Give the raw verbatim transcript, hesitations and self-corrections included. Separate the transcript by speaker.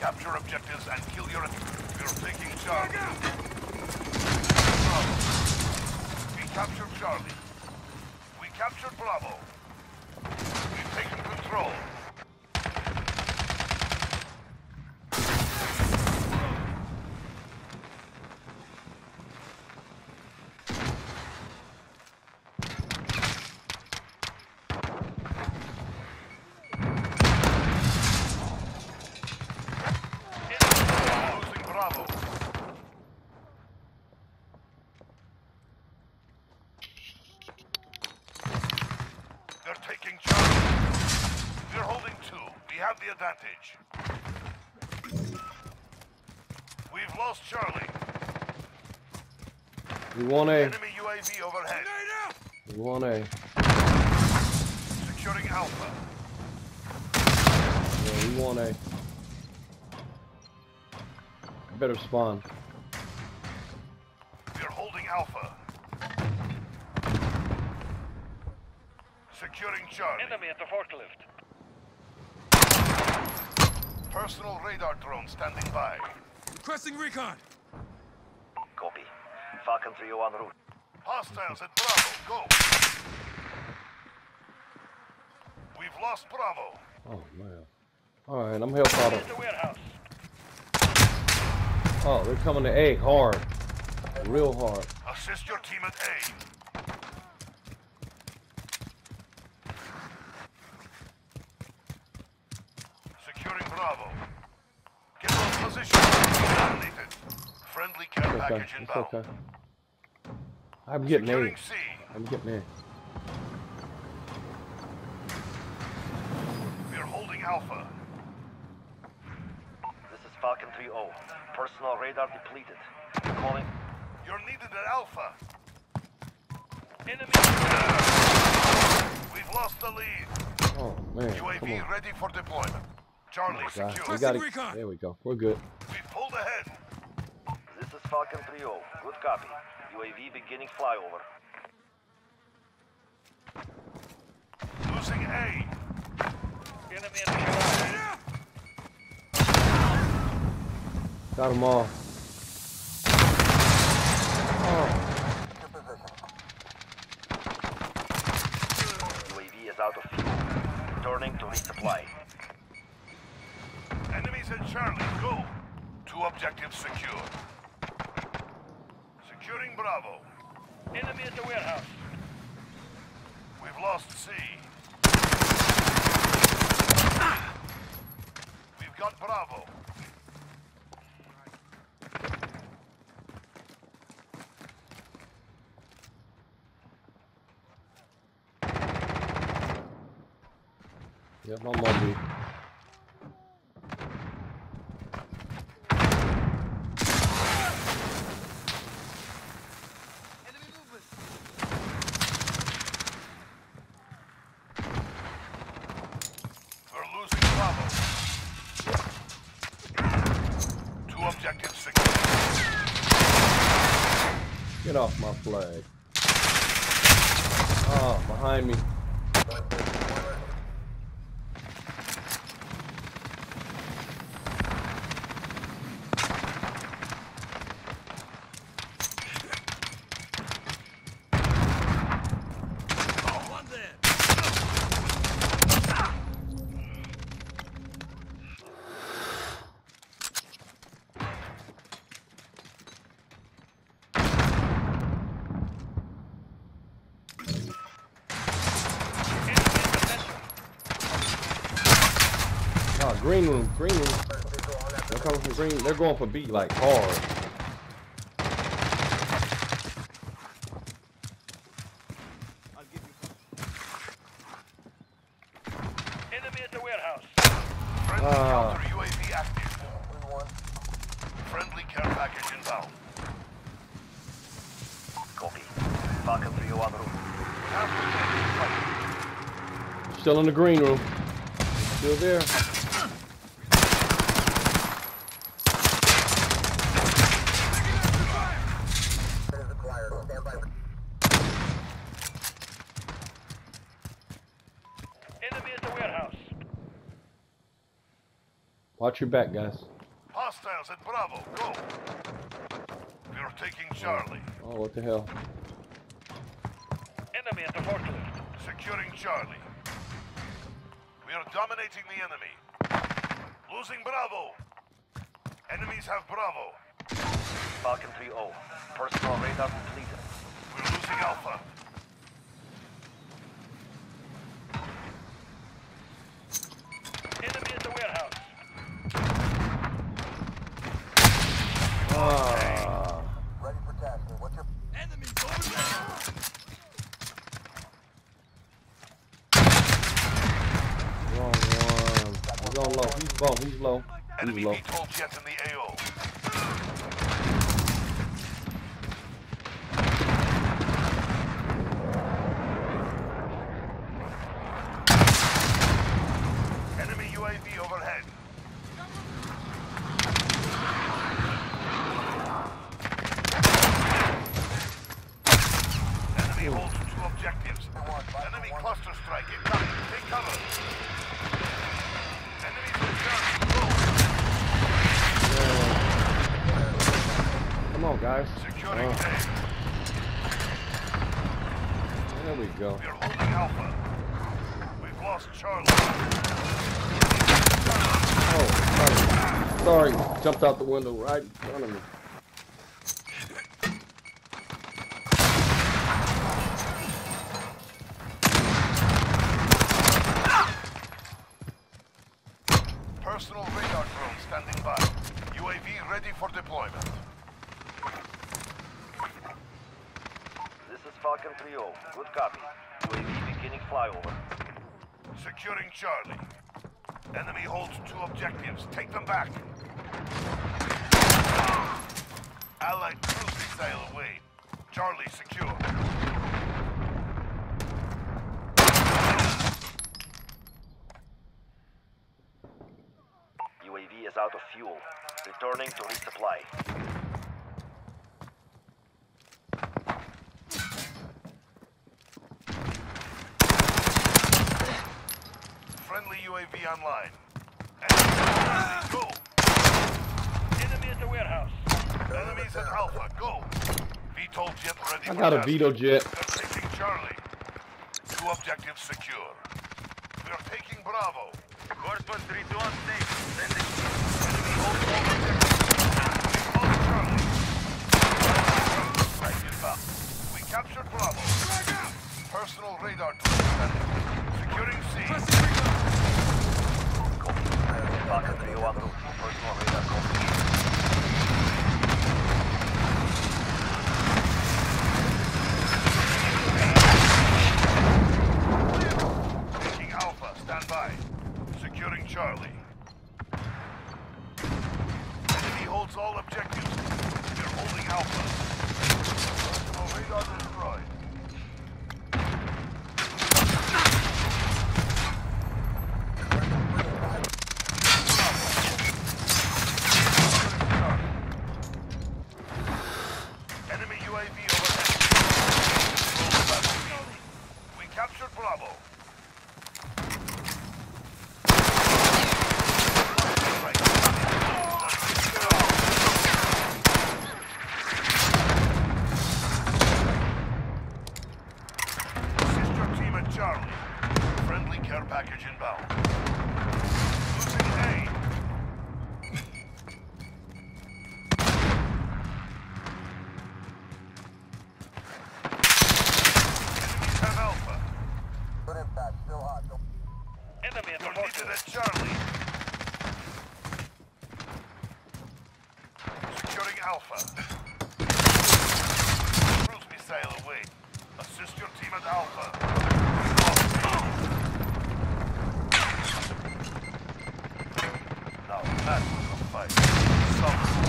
Speaker 1: Capture objectives and kill your... You're taking Charlie. Bravo. We captured Charlie. We captured Bravo. We've taken control. They're taking Charlie. We're holding two. We have the advantage. We've lost Charlie.
Speaker 2: We want A.
Speaker 1: Enemy U A V overhead.
Speaker 2: We want A.
Speaker 1: Securing Alpha.
Speaker 2: Yeah, we want A. Better spawn.
Speaker 1: We're holding Alpha. Securing Charlie.
Speaker 3: Enemy at the forklift.
Speaker 1: Personal radar drone standing by.
Speaker 4: Requesting recon.
Speaker 3: Copy. Falcon three oh en route.
Speaker 1: Hostiles at Bravo. Go. We've lost Bravo.
Speaker 2: Oh man. Alright, I'm help out
Speaker 3: Here's the
Speaker 2: of.
Speaker 3: warehouse.
Speaker 2: Oh, they're coming to A hard. Real hard.
Speaker 1: Assist your team at A. Securing Bravo. Get on position. Dominated. Friendly care
Speaker 2: It's okay.
Speaker 1: package
Speaker 2: It's
Speaker 1: inbound.
Speaker 2: okay. I'm getting A.
Speaker 1: Securing C.
Speaker 2: I'm getting A.
Speaker 1: We're holding Alpha.
Speaker 3: This is Falcon three oh. Personal radar depleted. Calling.
Speaker 1: You're needed at Alpha.
Speaker 3: Enemy.
Speaker 1: We've lost the lead.
Speaker 2: Oh man.
Speaker 1: U A
Speaker 2: Come
Speaker 1: V
Speaker 2: on.
Speaker 1: ready for deployment. Charlie
Speaker 2: God,
Speaker 1: secure.
Speaker 2: we
Speaker 4: Requesting
Speaker 2: gotta,
Speaker 4: recon.
Speaker 2: there we go. We're good.
Speaker 1: We've pulled ahead.
Speaker 3: This is Falcon three oh. Good copy. U A V beginning flyover.
Speaker 1: Losing A.
Speaker 3: Enemy at the garage.
Speaker 2: Got them all. Oh.
Speaker 3: U A V is out of fuel. Returning to resupply.
Speaker 1: Enemies at Charlie. Go. Two objectives secure. Securing Bravo.
Speaker 3: Enemy at the warehouse.
Speaker 1: We've lost C. We've got Bravo.
Speaker 2: Yep, I'm on B.
Speaker 1: We're losing Bravo. Two objectives secure.
Speaker 2: Get off my flag. Oh, behind me. Oh, green room, green room. They're coming from green. They're going for B like hard.
Speaker 3: Enemy at the warehouse.
Speaker 1: Friendly
Speaker 2: Ah.
Speaker 1: counter U A V active. Friendly care package inbound.
Speaker 3: Copy. Falcon three oh en route.
Speaker 2: Still in the green room. Still there.
Speaker 3: Enemy at the warehouse.
Speaker 2: Watch your back, guys.
Speaker 1: Hostiles at Bravo. Go. We are taking Charlie.
Speaker 2: Oh, what the hell?
Speaker 4: Enemy at the forklift.
Speaker 1: Securing Charlie. We are dominating the enemy. Losing Bravo. Enemies have Bravo.
Speaker 3: Falcon three oh. Personal radar completed.
Speaker 1: We're losing Alpha.
Speaker 4: Enemy at the warehouse.
Speaker 2: Ah.
Speaker 3: Ready for tasking. What's your...
Speaker 4: Enemies over there.
Speaker 2: Wrong one. He's on low. He's low. He's low.
Speaker 1: Enemy
Speaker 2: He's low.
Speaker 1: V TOL jet in the A O. Enemy U A V overhead. Enemy holds two objectives. Enemy cluster strike incoming. Take cover. Enemies return. Go.
Speaker 2: Come on, guys.
Speaker 1: Securing
Speaker 2: Oh,
Speaker 1: A.
Speaker 2: there we go.
Speaker 1: We are holding Alpha. We've lost Charlie.
Speaker 2: Oh, sorry. Sorry. Jumped out the window right in front of me.
Speaker 1: Personal radar drone standing by. U A V ready for deployment.
Speaker 3: This is Falcon three oh. Good copy. U A V beginning flyover.
Speaker 1: Securing Charlie. Enemy holds two objectives. Take them back. Allied cruise missile away. Charlie secure.
Speaker 3: U A V is out of fuel. Returning to resupply.
Speaker 1: Friendly U A V online. Enemy, go.
Speaker 4: Enemy at the warehouse.
Speaker 1: Enemies at Alpha. Go. V TOL jet ready.
Speaker 2: I
Speaker 1: for
Speaker 2: got a
Speaker 1: task.
Speaker 2: Vito jet.
Speaker 1: They're taking Charlie. Two objectives secure. We are taking Bravo.
Speaker 4: Course three two on stage. Sending.
Speaker 1: Enemy holds all objectives. We hold Charlie. Strike inbound. We captured Bravo. Personal radar drone standing. Securing C.
Speaker 3: Falcon three oh en route. Personal radar complete.
Speaker 1: Taking Alpha. Stand by. Securing Charlie. Enemy holds all objectives. We're holding Alpha. Personal radar destroyed. Enemy U A V overhead. We captured Bravo. Assist your team at Charlie. Friendly care package inbound. Losing A. Enemies have Alpha.
Speaker 3: Good impact. Still hot.
Speaker 4: Enemy at the
Speaker 1: You're needed
Speaker 4: forklift.
Speaker 1: at Charlie. Securing Alpha. Cruise missile away. Assist your team at Alpha. Now that was a fight. Some